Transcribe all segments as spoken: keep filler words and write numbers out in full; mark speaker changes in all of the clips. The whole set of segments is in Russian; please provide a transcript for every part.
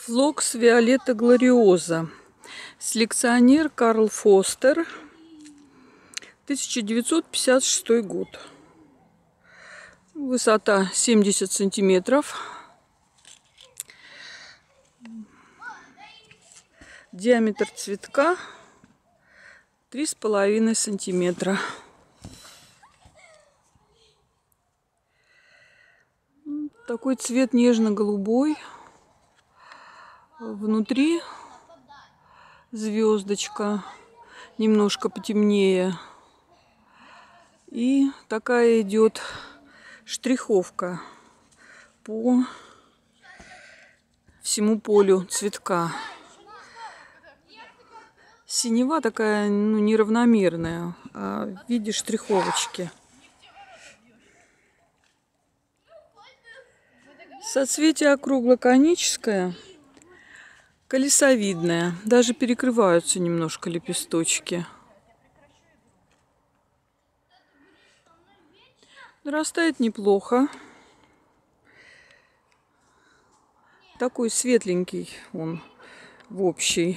Speaker 1: Флокс Виолетта Глориоза. Селекционер Карл Фостер. тысяча девятьсот пятьдесят шестой год. Высота семьдесят сантиметров. Диаметр цветка три с половиной сантиметра. Такой цвет нежно-голубой. Внутри звездочка немножко потемнее. И такая идет штриховка по всему полю цветка. Синева такая, ну, неравномерная, а в виде штриховочки. Соцветие округлоконическое, колесовидное. Даже перекрываются немножко лепесточки. Растает неплохо. Такой светленький он в общей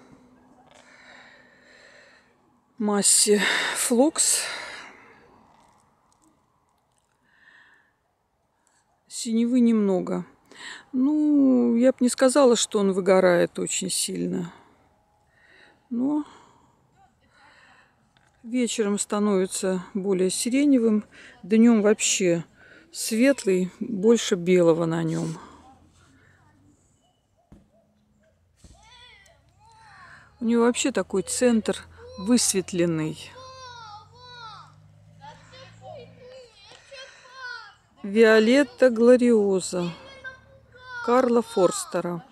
Speaker 1: массе. Флокс. Синевы немного. Ну, я бы не сказала, что он выгорает очень сильно. Но вечером становится более сиреневым. Днем вообще светлый, больше белого на нем. У него вообще такой центр высветленный. Виолетта Глориоза Карла Фостера.